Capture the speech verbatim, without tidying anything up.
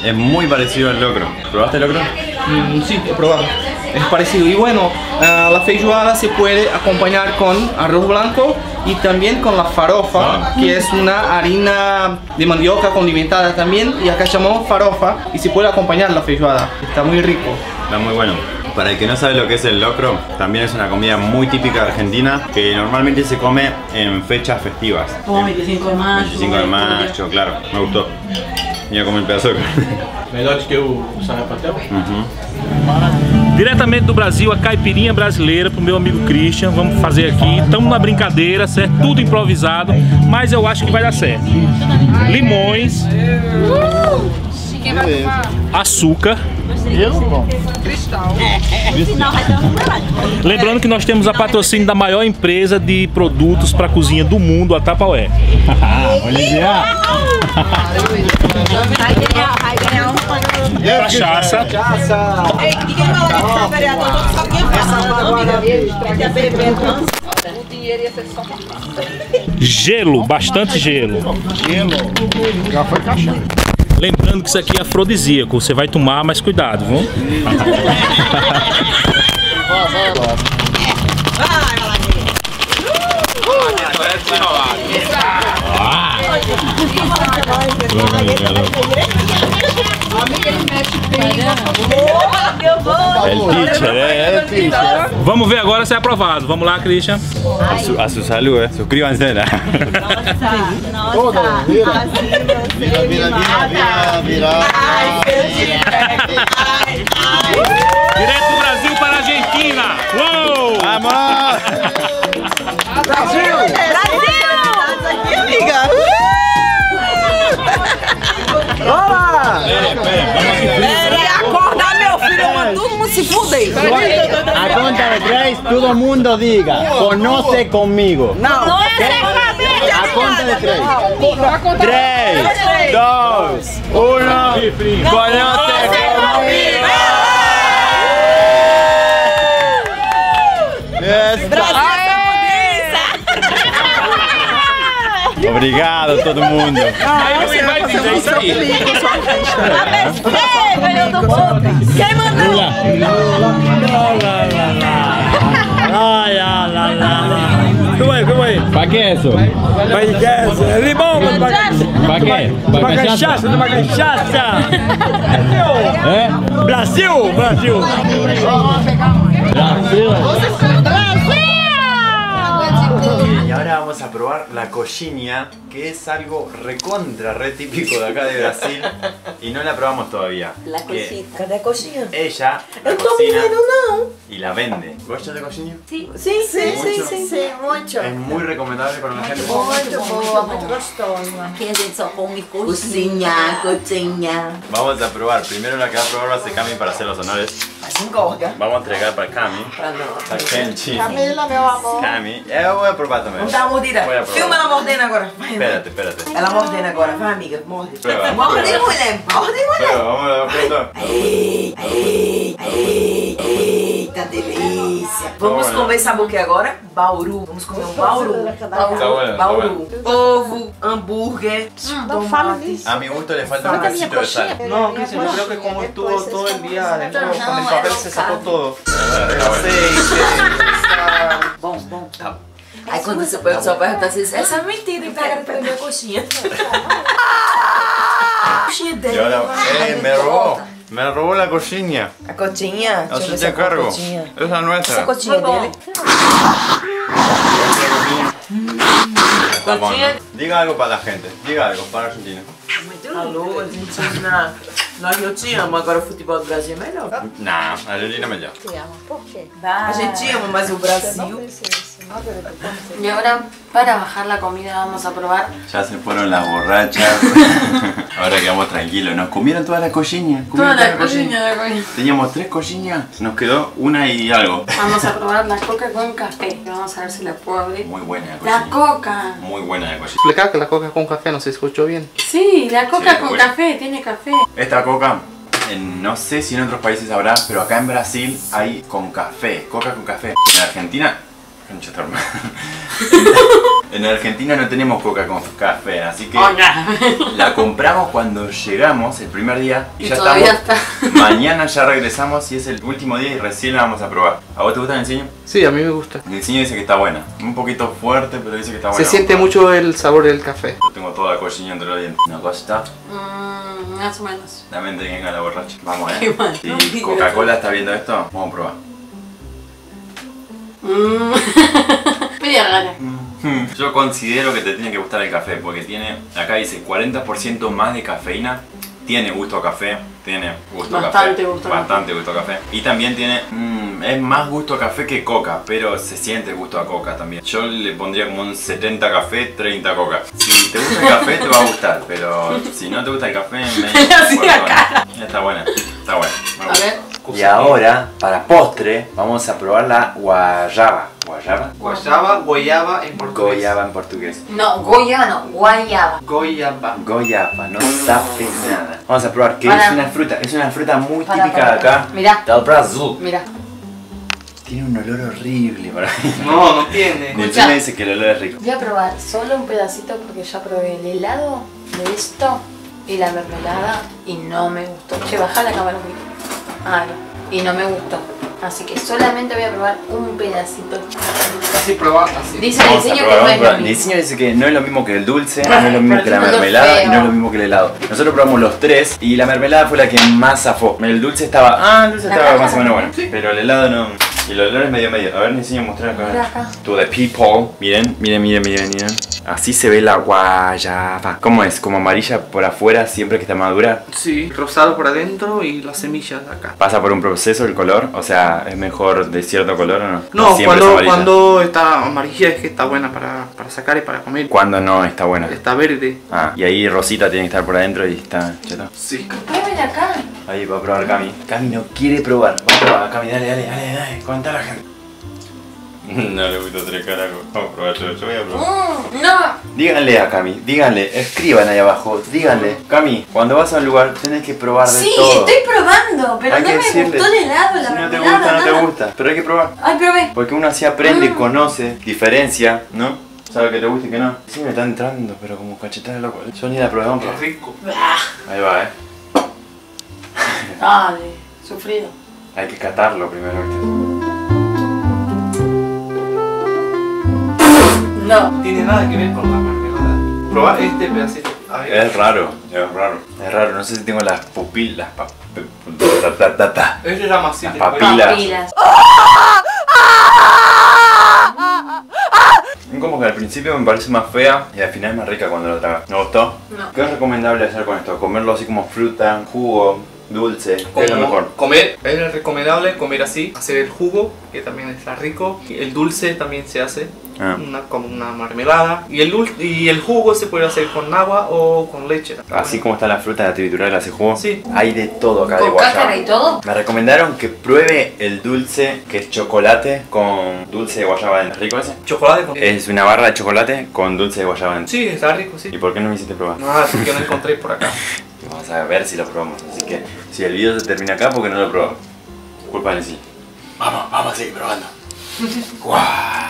Es muy parecido al locro. ¿Probaste el locro? Mm, sí, he probado. Es parecido. Y bueno, uh, la feijoada se puede acompañar con arroz blanco y también con la farofa, ah. que es una harina de mandioca condimentada también. Y acá llamamos farofa y se puede acompañar la feijoada. Está muy rico. Está muy bueno. Para el que no sabe lo que es el locro, también es una comida muy típica de Argentina que normalmente se come en fechas festivas. Oh, veinticinco de mayo. veinticinco de mayo, claro. Me gustó. Ia comer um pedaço de carne. Melhor do que o sarapatel? Uhum. Diretamente do Brasil, a caipirinha brasileira pro meu amigo Christian. Vamos fazer aqui. Estamos na brincadeira, certo? Tudo improvisado, mas eu acho que vai dar certo. Limões, açúcar, cristal. Lembrando que nós temos a patrocínio da maior empresa de produtos para cozinha do mundo, a Tupperware. Cachaça. Gelo, bastante gelo. Gelo. Já foi cachaça. Lembrando que isso aqui é afrodisíaco, você vai tomar, mas cuidado, viu? É o teacher, é o teacher. Vamos ver agora se é aprovado. Vamos lá, Christian. A su, a su salud, eh. Suscríbanse. Nossa, nossa, vira, vira, vira, vira, vira. Direto do Brasil para a Argentina. Uou! Vamos! Brasil! Brasil! Aqui, amiga! Olá! Queria acordar meu filho, mas todo mundo se fuder. A conta de três, todo mundo diga, conoce comigo. Não, não é A conta de três. três, dois, um, conoce comigo! Obrigado a todo mundo. Aí você vai dizer isso aí. Quem mandou? Ai, ai, ai, ai. ¿Cómo es? ¿Cómo es? ¿Para qué eso? ¿Para qué? Limón, para ¿Para qué? para cachaça, para cachaça. ¿Eh? Brasil, Brasil. Y ahora vamos a probar la coxinha, que es algo recontra, re típico de acá de Brasil y no la probamos todavía. La Que cosita. Cadê a coxinha? Ella la Eu tô cocina menino, não. y la vende. ¿Gosta de coxinha? Sim, sim, sim, Muito. sim, sim, muito. Es muy recomendable para la gente. Muito boa, muito gostosa. Aqui a gente só come coxinha, coxinha. Vamos a probar. Primero la que va a probar va a ser Cami para hacer los honores. Mas engorda. Vamos a entregar para Cami. Pra nós. A Kenchi. Camila, meu amor. Cami. Eu vou probar também. Vamos dar uma mordida. Voy a probar. Filma ela mordendo agora. Vai, Espérate, espérate. ela mordendo agora. Vai, amiga, morde. Prueba, Morde, prueba. mulher. Morde, mulher. Prueba, vamos a ver. Ei, ei, ei, eita delícia. Vamos Tá bom, comer, sabe o que agora? Bauru. Vamos comer um bauru. Tá bueno, tá Bauru. Ovo, hambúrguer, tomate. A mi gusto le falta un pedacito de sal. No, Cristian, yo creo que como estuvo todo el día adentro con el papel se sacó todo. El Está bueno. aceite, sal. Bom, bom. Tá. Aí quando você só pergunta assim, essa é mentira, e pega pra minha coxinha. Coxinha Y dele. ahora, eh, me robó. Me robó la coxinha. A coxinha? Deixa eu ver Así se te é a encargo. coxinha. Esa es Essa nuestra. coxinha dele. Está bueno. Diga algo para la gente. Diga algo para Argentina. Alô, Argentina. Nós eu te amo, agora o futebol do Brasil é melhor. Nah, Argentina melhor. ¿Por qué? A gente ama, mas o Brasil... Y ahora, para bajar la comida, vamos a probar. Ya se fueron las borrachas. Ahora quedamos tranquilos. Nos comieron todas las coxinhas. Toda Comieron la todas coxinha de coña. Teníamos tres coxinhas. Nos quedó una y algo. Vamos a probar la coca con café. Vamos a ver si la puedo abrir. Muy buena la La coxinha. coca. Muy buena la coxinha. Explicar que la coca con café no se escuchó bien. Sí, la coca Sí, con bueno. café. Tiene café. Esta coca, en- no sé si en otros países habrá, pero acá en Brasil hay con café, coca con café. En Argentina Concha tu hermana. En Argentina no tenemos coca con café, así que Oh, no. la compramos cuando llegamos el primer día y, Y ya todavía estamos. está. Mañana ya regresamos y es el último día y recién la vamos a probar. ¿A vos te gusta el enseño? Sí, a mí me gusta. El enseño dice que está buena. Un poquito fuerte, pero dice que está buena. Se siente mucho el sabor del café. Yo tengo toda la cochina entre los dientes. Una cosa. Mm, más o menos. La mente que venga la borracha. Vamos, Qué eh. mal. Si Coca-Cola está viendo esto, vamos a probar. Mm. Media rara. Yo considero que te tiene que gustar el café porque tiene, acá dice cuarenta por ciento más de cafeína. Tiene gusto a café, tiene gusto a café. Bastante gusto a café. Bastante gusto a café. Y también tiene, mmm, es más gusto a café que coca, pero se siente gusto a coca también. Yo le pondría como un setenta café, treinta coca. Si te gusta el café te va a gustar, pero si no te gusta el café, medio Así la fuerte. cara. Está buena, está buena. me A gusta. ver. Y ahora, para postre, vamos a probar la guayaba. ¿Guayaba? Guayaba, guayaba en portugués. Goyaba en portugués. No, goya no, guayaba. Goyaba. Goyaba, no sabe nada. Vamos a probar que Para. es una fruta, es una fruta muy Para, típica para, de acá. para. Mirá. Del Brasil. Mira. Tiene un olor horrible para mí. No, no tiene. De Escucha. me dice que el olor es rico. Voy a probar solo un pedacito porque ya probé el helado de esto y la mermelada y no me gustó. Che, baja la cámara un poquito. Ah, no. Y no me gustó. Así que solamente voy a probar un pedacito. Así probar, así. Dice el Vamos a diseño que probar, no vamos a es probar. lo El mismo. diseño dice que no es lo mismo que el dulce, no es lo mismo que la Pero es mermelada y feo. no es lo mismo que el helado. Nosotros probamos los tres y la mermelada fue la que más zafó. El dulce estaba, ah, el dulce La estaba caja. más o menos bueno. Pero el helado no. Y el olor es medio medio. A ver, me enseño a mostrar Mira acá. acá. To the people. Miren, miren, miren, miren, miren. Así se ve la guayaba. ¿Cómo es? Como amarilla por afuera siempre que está madura. Sí, rosado por adentro y las semillas de acá. ¿Pasa por un proceso el color? O sea, ¿es mejor de cierto color o no? No, siempre es cuando, amarilla. cuando está amarilla es que está buena para, para sacar y para comer. Cuando no está buena. Está verde. Ah, y ahí Rosita tiene que estar por adentro y está cheto. Sí. Pruébela acá. Ahí va a probar Cami. Cami no quiere probar. Va a probar, Cami, dale, dale, dale, dale. Cuenta la gente. No le gusta tres carajos. Vamos a probar, yo, yo voy a probar. Mm, no. Díganle a Cami, díganle, escriban ahí abajo, díganle. Cami, cuando vas a un lugar tenés que probar de Sí, todo. estoy probando, pero Hay no que me decirle. gustó el helado, la Si no te mermelada, gusta, no te nada. gusta. Pero hay que probar. Ay, probé. Porque uno así aprende, Ah. conoce, diferencia, ¿no? Sabe que te gusta y que no. Sí me está entrando, pero como cachetada de loco. Yo ni la probé, vamos a probar. Rico. Ahí va, eh. Dale, sufrido. Hay que catarlo primero, ¿viste? No. Tiene nada que ver con la mermelada. Probar este pedacito. A ver. Es raro, es raro. Es raro, no sé si tengo las pupilas. Las pa- ta- ta- ta- ta. Este era más Las simple. papilas. Papilas. Como que al principio me parece más fea y al final es más rica cuando la tragas. ¿Me gustó? No. ¿Qué es recomendable hacer con esto? Comerlo así como fruta, jugo, dulce. ¿Qué es lo Como mejor? comer, es recomendable comer así, hacer el jugo, que también está rico. Y el dulce también se hace, Ah. una, como una mermelada. Y el, dul- y el jugo se puede hacer con agua o con leche. Así como está la fruta, la triturar, hace jugo. Sí. Hay de todo acá de ¿Con guayaba. cáscara y todo? Me recomendaron que pruebe el dulce que es chocolate con dulce de guayaba adentro. ¿Rico ese? Chocolate con... Es una barra de chocolate con dulce de guayaba adentro. Sí, está rico, sí. ¿Y por qué no me hiciste probar? No, así que no encontré por acá. Vamos a ver si lo probamos. Así que si el video se termina acá, porque no lo probamos. Culpa de sí. Vamos, vamos a seguir probando. Guau.